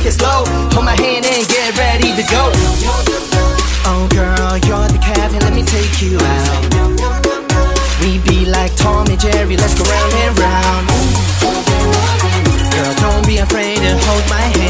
take it slow. Hold my hand and get ready to go. Oh girl, you're the captain, let me take you out. We be like Tom and Jerry, let's go round and round. Girl, don't be afraid to hold my hand.